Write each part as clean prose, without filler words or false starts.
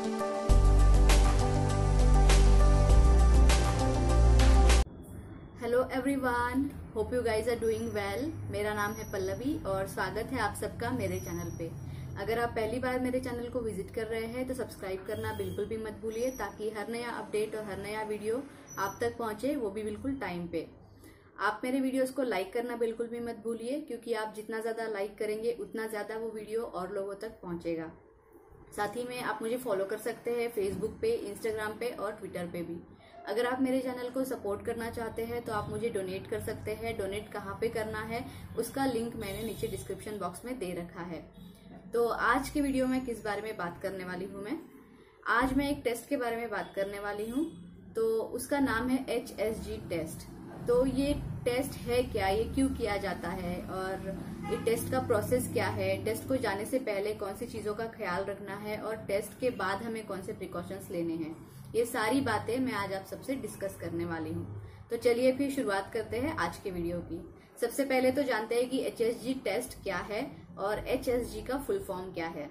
Hello everyone, hope you guys are doing well. मेरा नाम है पल्लवी और स्वागत है आप सबका मेरे चैनल पे। अगर आप पहली बार मेरे चैनल को विजिट कर रहे हैं तो सब्सक्राइब करना बिल्कुल भी मत भूलिए, ताकि हर नया अपडेट और हर नया वीडियो आप तक पहुंचे, वो भी बिल्कुल टाइम पे। आप मेरे वीडियोस को लाइक करना बिल्कुल भी मत भूलिए, क्योंकि आप जितना ज्यादा लाइक करेंगे उतना ज्यादा वो वीडियो और लोगों तक पहुंचेगा। साथ ही में आप मुझे फॉलो कर सकते हैं फेसबुक पे, इंस्टाग्राम पे और ट्विटर पे भी। अगर आप मेरे चैनल को सपोर्ट करना चाहते हैं तो आप मुझे डोनेट कर सकते हैं। डोनेट कहाँ पे करना है उसका लिंक मैंने नीचे डिस्क्रिप्शन बॉक्स में दे रखा है। तो आज के वीडियो में किस बारे में बात करने वाली हूँ आज मैं एक टेस्ट के बारे में बात करने वाली हूँ। तो उसका नाम है HSG टेस्ट। तो ये टेस्ट है क्या, ये क्यों किया जाता है और ये टेस्ट का प्रोसेस क्या है, टेस्ट को जाने से पहले कौन सी चीजों का ख्याल रखना है और टेस्ट के बाद हमें कौन से प्रिकॉशंस लेने हैं, ये सारी बातें मैं आज आप सबसे डिस्कस करने वाली हूँ। तो चलिए फिर शुरुआत करते हैं आज के वीडियो की। सबसे पहले तो जानते हैं कि HSG टेस्ट क्या है और HSG का फुल फॉर्म क्या है।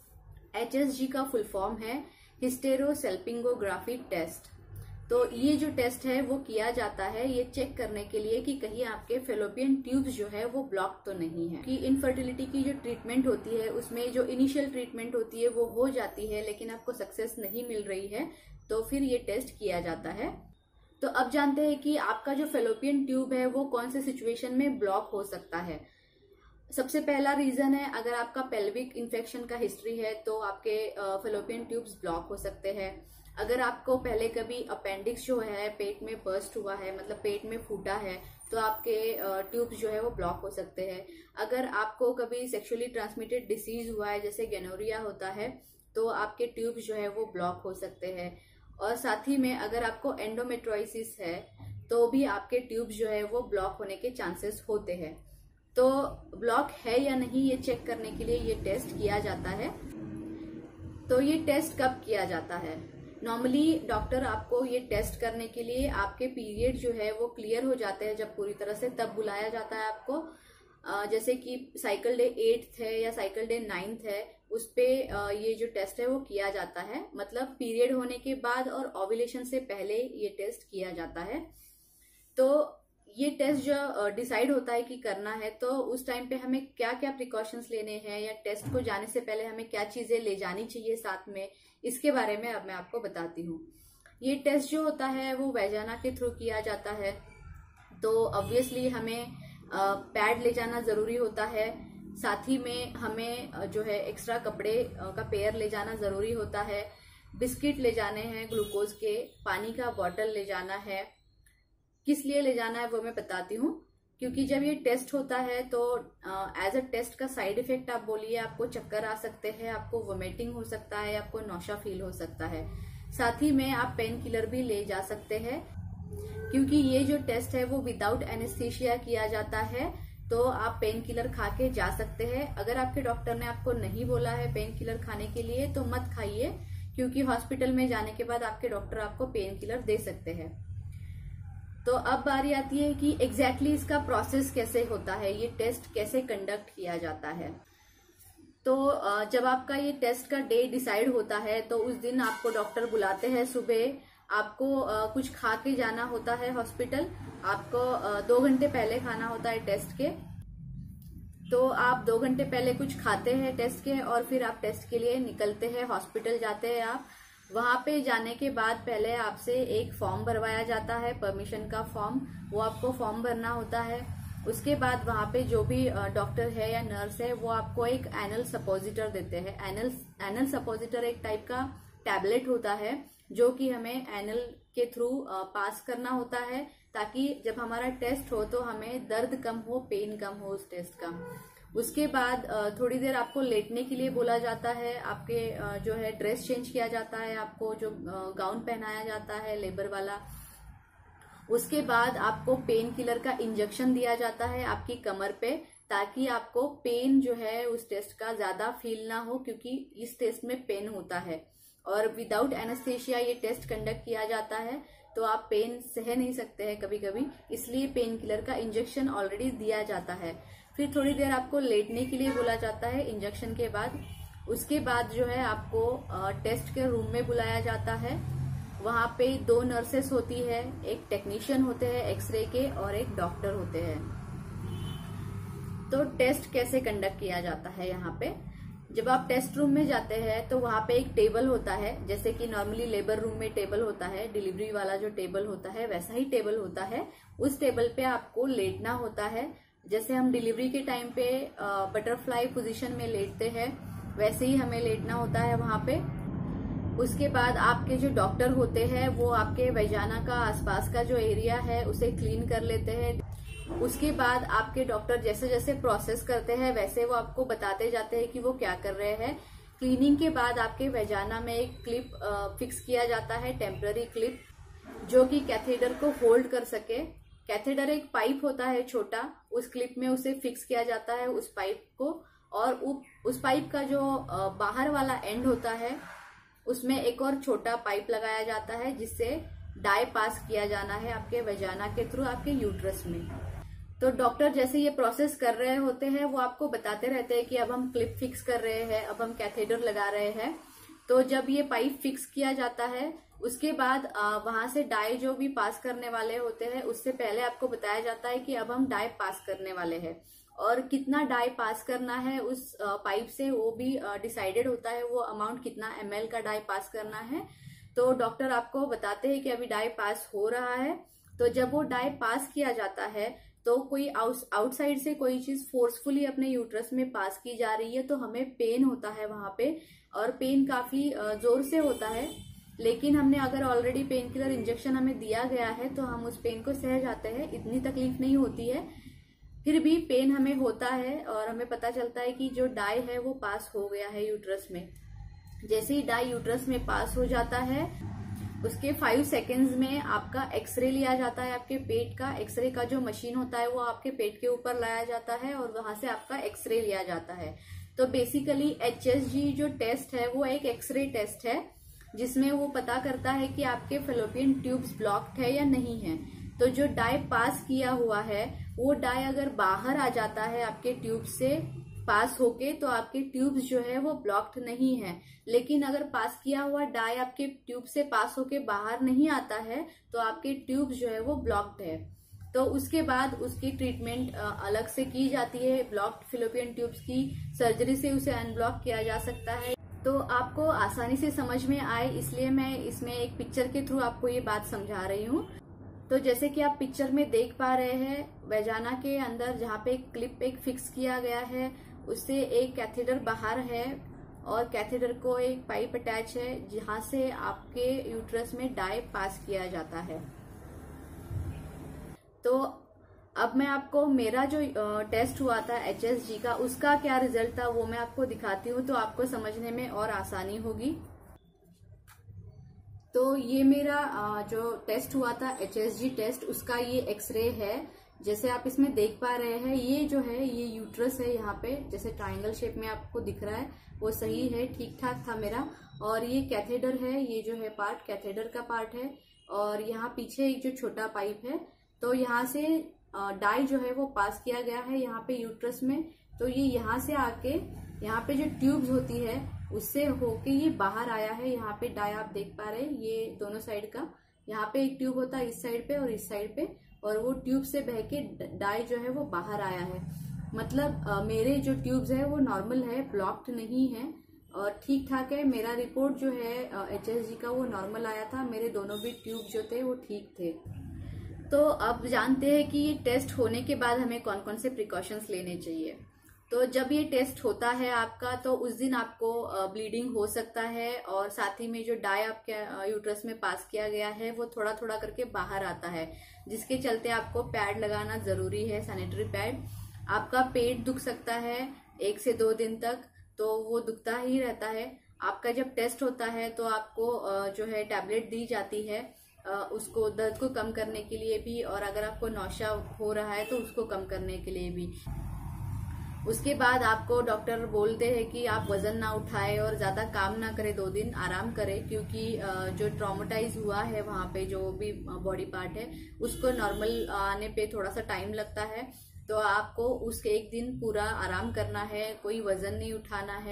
HSG का फुल फॉर्म है हिस्टेरोसेल्पिंगोग्राफी टेस्ट। तो ये जो टेस्ट है वो किया जाता है ये चेक करने के लिए कि कहीं आपके फेलोपियन ट्यूब्स जो है वो ब्लॉक तो नहीं है। कि इनफर्टिलिटी की जो ट्रीटमेंट होती है उसमें जो इनिशियल ट्रीटमेंट होती है वो हो जाती है, लेकिन आपको सक्सेस नहीं मिल रही है, तो फिर ये टेस्ट किया जाता है। तो अब जानते हैं कि आपका जो फेलोपियन ट्यूब है वो कौन से सिचुएशन में ब्लॉक हो सकता है। सबसे पहला रीजन है, अगर आपका पेल्विक इन्फेक्शन का हिस्ट्री है तो आपके फेलोपियन ट्यूब्स ब्लॉक हो सकते हैं। अगर आपको पहले कभी अपेंडिक्स जो है पेट में बर्स्ट हुआ है, मतलब पेट में फूटा है, तो आपके ट्यूब्स जो है वो ब्लॉक हो सकते हैं। अगर आपको कभी सेक्सुअली ट्रांसमिटेड डिसीज हुआ है, जैसे गोनोरिया होता है, तो आपके ट्यूब्स जो है वो ब्लॉक हो सकते हैं। और साथ ही में अगर आपको एंडोमेट्रोसिस है तो भी आपके ट्यूब्स जो है वो ब्लॉक होने के चांसेस होते हैं। तो ब्लॉक है या नहीं ये चेक करने के लिए ये टेस्ट किया जाता है। तो ये टेस्ट कब किया जाता है? नॉर्मली डॉक्टर आपको ये टेस्ट करने के लिए आपके पीरियड जो है वो क्लियर हो जाते हैं जब पूरी तरह से, तब बुलाया जाता है आपको। जैसे कि साइकिल डे 8th है या साइकिल डे 9th है, उस पे ये जो टेस्ट है वो किया जाता है। मतलब पीरियड होने के बाद और ओव्यूलेशन से पहले ये टेस्ट किया जाता है। तो ये टेस्ट जो डिसाइड होता है कि करना है, तो उस टाइम पे हमें क्या क्या प्रिकॉशंस लेने हैं या टेस्ट को जाने से पहले हमें क्या चीजें ले जानी चाहिए साथ में, इसके बारे में अब मैं आपको बताती हूँ। ये टेस्ट जो होता है वो वेजाना के थ्रू किया जाता है। तो ऑब्वियसली हमें पैड ले जाना जरूरी होता है। साथ ही में हमें जो है एक्स्ट्रा कपड़े का पेयर ले जाना जरूरी होता है। बिस्किट ले जाने हैं ग्लूकोज के, पानी का बॉटल ले जाना है। किस लिए ले जाना है वो मैं बताती हूँ। क्योंकि जब ये टेस्ट होता है तो एज अ टेस्ट का साइड इफेक्ट आप बोलिए, आपको चक्कर आ सकते हैं, आपको वोमिटिंग हो सकता है, आपको नौशा फील हो सकता है। साथ ही में आप पेन किलर भी ले जा सकते हैं, क्योंकि ये जो टेस्ट है वो विदाउट एनेस्थीसिया किया जाता है। तो आप पेन किलर खा के जा सकते हैं। अगर आपके डॉक्टर ने आपको नहीं बोला है पेन किलर खाने के लिए तो मत खाइए, क्योंकि हॉस्पिटल में जाने के बाद आपके डॉक्टर आपको पेन किलर दे सकते हैं। तो अब बारी आती है कि एग्जैक्टली इसका प्रोसेस कैसे होता है, ये टेस्ट कैसे कंडक्ट किया जाता है। तो जब आपका ये टेस्ट का डे डिसाइड होता है तो उस दिन आपको डॉक्टर बुलाते हैं सुबह। आपको कुछ खा के जाना होता है हॉस्पिटल। आपको 2 घंटे पहले खाना होता है टेस्ट के। तो आप 2 घंटे पहले कुछ खाते हैं टेस्ट के और फिर आप टेस्ट के लिए निकलते हैं, हॉस्पिटल जाते हैं आप। वहां पे जाने के बाद पहले आपसे एक फॉर्म भरवाया जाता है, परमिशन का फॉर्म, वो आपको फॉर्म भरना होता है। उसके बाद वहां पे जो भी डॉक्टर है या नर्स है वो आपको एक एनल सपोजिटर देते हैं। एनल सपोजिटर एक टाइप का टैबलेट होता है जो कि हमें एनल के थ्रू पास करना होता है, ताकि जब हमारा टेस्ट हो तो हमें दर्द कम हो, पेन कम हो उस टेस्ट का। उसके बाद थोड़ी देर आपको लेटने के लिए बोला जाता है। आपके जो है ड्रेस चेंज किया जाता है, आपको जो गाउन पहनाया जाता है लेबर वाला। उसके बाद आपको पेन किलर का इंजेक्शन दिया जाता है आपकी कमर पे, ताकि आपको पेन जो है उस टेस्ट का ज्यादा फील ना हो, क्योंकि इस टेस्ट में पेन होता है और विदाउट एनेस्थेसिया ये टेस्ट कंडक्ट किया जाता है। तो आप पेन सह नहीं सकते हैं कभी कभी, इसलिए पेन किलर का इंजेक्शन ऑलरेडी दिया जाता है। फिर थोड़ी देर आपको लेटने के लिए बोला जाता है इंजेक्शन के बाद। उसके बाद जो है आपको टेस्ट के रूम में बुलाया जाता है। वहां पे 2 नर्सेस होती है, एक टेक्नीशियन होते हैं एक्सरे के और एक डॉक्टर होते हैं। तो टेस्ट कैसे कंडक्ट किया जाता है यहाँ पे, जब आप टेस्ट रूम में जाते हैं तो वहां पे एक टेबल होता है, जैसे कि नॉर्मली लेबर रूम में टेबल होता है, डिलीवरी वाला जो टेबल होता है वैसा ही टेबल होता है। उस टेबल पे आपको लेटना होता है, जैसे हम डिलीवरी के टाइम पे बटरफ्लाई पोजीशन में लेटते हैं वैसे ही हमें लेटना होता है वहां पे। उसके बाद आपके जो डॉक्टर होते हैं वो आपके वजाना का आसपास का जो एरिया है उसे क्लीन कर लेते हैं। उसके बाद आपके डॉक्टर जैसे जैसे प्रोसेस करते हैं वैसे वो आपको बताते जाते हैं कि वो क्या कर रहे हैं। क्लीनिंग के बाद आपके वजाना में एक क्लिप फिक्स किया जाता है, टेम्पररी क्लिप, जो कि कैथेटर को होल्ड कर सके। कैथेटर एक पाइप होता है छोटा, उस क्लिप में उसे फिक्स किया जाता है उस पाइप को, और उस पाइप का जो बाहर वाला एंड होता है उसमें एक और छोटा पाइप लगाया जाता है जिससे डाई पास किया जाना है आपके वजाना के थ्रू आपके यूट्रस में। तो डॉक्टर जैसे ये प्रोसेस कर रहे होते हैं वो आपको बताते रहते हैं कि अब हम क्लिप फिक्स कर रहे हैं, अब हम कैथेटर लगा रहे हैं। तो जब ये पाइप फिक्स किया जाता है उसके बाद वहां से डाई जो भी पास करने वाले होते हैं उससे पहले आपको बताया जाता है कि अब हम डाई पास करने वाले हैं, और कितना डाई पास करना है उस पाइप से वो भी डिसाइडेड होता है, वो अमाउंट कितना ml का डाई पास करना है। तो डॉक्टर आपको बताते हैं कि अभी डाई पास हो रहा है। तो जब वो डाई पास किया जाता है तो कोई आउटसाइड से कोई चीज फोर्सफुली अपने यूट्रस में पास की जा रही है तो हमें पेन होता है वहां पे, और पेन काफी जोर से होता है। लेकिन हमने अगर ऑलरेडी पेन किलर इंजेक्शन हमें दिया गया है तो हम उस पेन को सह जाते हैं, इतनी तकलीफ नहीं होती है। फिर भी पेन हमें होता है और हमें पता चलता है कि जो डाई है वो पास हो गया है यूट्रस में। जैसे ही डाई यूट्रस में पास हो जाता है उसके 5 सेकेंड्स में आपका एक्सरे लिया जाता है, आपके पेट का। एक्सरे का जो मशीन होता है वो आपके पेट के ऊपर लाया जाता है और वहां से आपका एक्सरे लिया जाता है। तो बेसिकली HSG जो टेस्ट है वो एक एक्सरे टेस्ट है जिसमें वो पता करता है कि आपके फेलोपियन ट्यूब्स ब्लॉक्ड है या नहीं है। तो जो डाई पास किया हुआ है वो डाई अगर बाहर आ जाता है आपके ट्यूब से पास होके तो आपके ट्यूब्स जो है वो ब्लॉक्ड नहीं है। लेकिन अगर पास किया हुआ डाई आपके ट्यूब से पास होके बाहर नहीं आता है तो आपके ट्यूब्स जो है वो ब्लॉक्ड है। तो उसके बाद उसकी ट्रीटमेंट अलग से की जाती है। ब्लॉक्ड फेलोपियन ट्यूब्स की सर्जरी से उसे अनब्लॉक किया जा सकता है। तो आपको आसानी से समझ में आए इसलिए मैं इसमें एक पिक्चर के थ्रू आपको ये बात समझा रही हूँ। तो जैसे कि आप पिक्चर में देख पा रहे हैं, वजाना के अंदर जहाँ पे एक क्लिप एक फिक्स किया गया है उससे एक कैथेटर बाहर है और कैथेटर को एक पाइप अटैच है जहाँ से आपके यूट्रस में डाई पास किया जाता है। तो अब मैं आपको मेरा जो टेस्ट हुआ था HSG का उसका क्या रिजल्ट था वो मैं आपको दिखाती हूँ तो आपको समझने में और आसानी होगी। तो ये मेरा जो टेस्ट हुआ था HSG टेस्ट उसका ये एक्सरे है। जैसे आप इसमें देख पा रहे हैं ये जो है ये यूट्रस है, यहाँ पे जैसे ट्रायंगल शेप में आपको दिख रहा है वो सही है, ठीक ठाक था मेरा। और ये कैथेटर है, ये जो है पार्ट कैथेटर का पार्ट है। और यहाँ पीछे एक जो छोटा पाइप है तो यहाँ से डाई जो है वो पास किया गया है यहाँ पे यूट्रस में। तो ये यहाँ से आके यहाँ पे जो ट्यूब्स होती है उससे होके ये बाहर आया है। यहाँ पे डाई आप देख पा रहे हैं, ये दोनों साइड का, यहाँ पे एक ट्यूब होता है इस साइड पे और इस साइड पे, और वो ट्यूब से बह के डाई जो है वो बाहर आया है। मतलब मेरे जो ट्यूब्स है वो नॉर्मल है, ब्लॉक्ड नहीं है और ठीक ठाक है। मेरा रिपोर्ट जो है HSG का वो नॉर्मल आया था, मेरे दोनों भी ट्यूब जो थे वो ठीक थे। तो अब जानते हैं कि ये टेस्ट होने के बाद हमें कौन कौन से प्रिकॉशंस लेने चाहिए। तो जब ये टेस्ट होता है आपका तो उस दिन आपको ब्लीडिंग हो सकता है और साथ ही में जो डाई आपके यूट्रस में पास किया गया है वो थोड़ा थोड़ा करके बाहर आता है, जिसके चलते आपको पैड लगाना जरूरी है, सैनिटरी पैड। आपका पेट दुख सकता है 1 से 2 दिन तक, तो वो दुखता ही रहता है। आपका जब टेस्ट होता है तो आपको जो है टैबलेट दी जाती है उसको दर्द को कम करने के लिए भी, और अगर आपको नौशा हो रहा है तो उसको कम करने के लिए भी। उसके बाद आपको डॉक्टर बोलते हैं कि आप वजन ना उठाए और ज्यादा काम ना करें, 2 दिन आराम करें, क्योंकि जो ट्रॉमेटाइज हुआ है वहां पे जो भी बॉडी पार्ट है उसको नॉर्मल आने पे थोड़ा सा टाइम लगता है। तो आपको उसके 1 दिन पूरा आराम करना है, कोई वजन नहीं उठाना है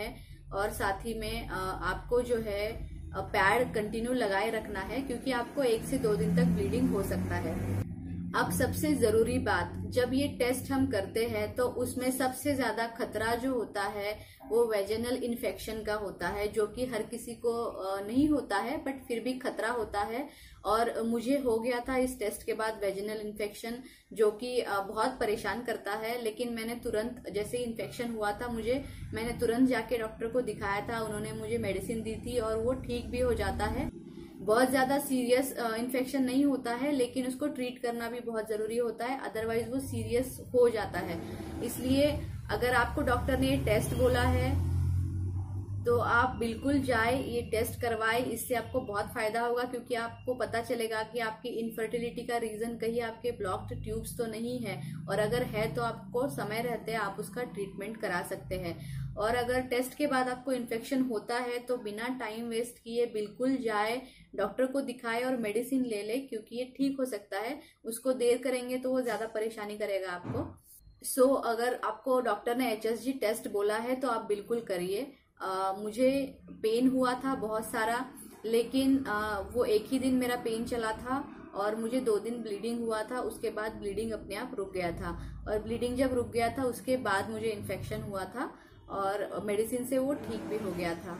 और साथ ही में आपको जो है पैड कंटिन्यू लगाए रखना है, क्योंकि आपको 1 से 2 दिन तक ब्लीडिंग हो सकता है। अब सबसे जरूरी बात, जब ये टेस्ट हम करते हैं तो उसमें सबसे ज्यादा खतरा जो होता है वो वेजिनल इन्फेक्शन का होता है, जो कि हर किसी को नहीं होता है, बट फिर भी खतरा होता है। और मुझे हो गया था इस टेस्ट के बाद वेजिनल इन्फेक्शन, जो कि बहुत परेशान करता है। लेकिन मैंने तुरंत, जैसे इन्फेक्शन हुआ था मैंने तुरंत जाके डॉक्टर को दिखाया था, उन्होंने मुझे मेडिसिन दी थी और वो ठीक भी हो जाता है। बहुत ज्यादा सीरियस इन्फेक्शन नहीं होता है, लेकिन उसको ट्रीट करना भी बहुत जरूरी होता है, अदरवाइज वो सीरियस हो जाता है। इसलिए अगर आपको डॉक्टर ने ये टेस्ट बोला है तो आप बिल्कुल जाए, ये टेस्ट करवाए। इससे आपको बहुत फायदा होगा, क्योंकि आपको पता चलेगा कि आपकी इनफर्टिलिटी का रीजन कहीं आपके ब्लॉक्ड ट्यूब्स तो नहीं है, और अगर है तो आपको समय रहते आप उसका ट्रीटमेंट करा सकते हैं। और अगर टेस्ट के बाद आपको इन्फेक्शन होता है तो बिना टाइम वेस्ट किए बिल्कुल जाए, डॉक्टर को दिखाए और मेडिसिन ले ले, क्योंकि ये ठीक हो सकता है। उसको देर करेंगे तो वो ज्यादा परेशानी करेगा आपको। अगर आपको डॉक्टर ने HSG टेस्ट बोला है तो आप बिल्कुल करिए। मुझे पेन हुआ था बहुत सारा, लेकिन वो एक ही दिन मेरा पेन चला था और मुझे 2 दिन ब्लीडिंग हुआ था। उसके बाद ब्लीडिंग अपने आप रुक गया था, और ब्लीडिंग जब रुक गया था उसके बाद मुझे इन्फेक्शन हुआ था और मेडिसिन से वो ठीक भी हो गया था।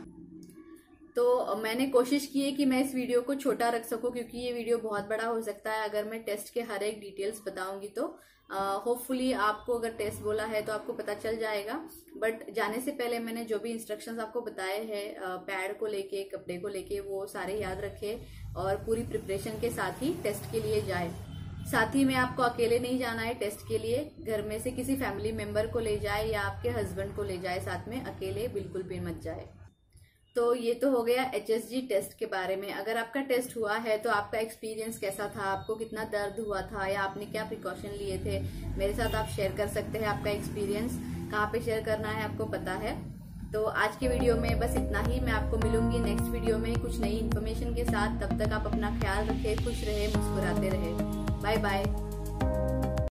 तो मैंने कोशिश की है कि मैं इस वीडियो को छोटा रख सकूं, क्योंकि ये वीडियो बहुत बड़ा हो सकता है अगर मैं टेस्ट के हर एक डिटेल्स बताऊंगी तो। होपफुली आपको अगर टेस्ट बोला है तो आपको पता चल जाएगा, बट जाने से पहले मैंने जो भी इंस्ट्रक्शंस आपको बताए हैं पैड को लेके, कपड़े को लेके, वो सारे याद रखें और पूरी प्रिपरेशन के साथ ही टेस्ट के लिए जाए। साथ ही में आपको अकेले नहीं जाना है टेस्ट के लिए, घर में से किसी फैमिली मेंबर को ले जाए या आपके हस्बैंड को ले जाए साथ में, अकेले बिल्कुल भी मत जाए। तो ये तो हो गया HSG टेस्ट के बारे में। अगर आपका टेस्ट हुआ है तो आपका एक्सपीरियंस कैसा था, आपको कितना दर्द हुआ था या आपने क्या प्रिकॉशन लिए थे, मेरे साथ आप शेयर कर सकते हैं। आपका एक्सपीरियंस कहाँ पे शेयर करना है आपको पता है। तो आज के वीडियो में बस इतना ही। मैं आपको मिलूंगी नेक्स्ट वीडियो में कुछ नई इन्फॉर्मेशन के साथ। तब तक आप अपना ख्याल रखें, खुश रहे, मुस्कुराते रहे। Bye bye.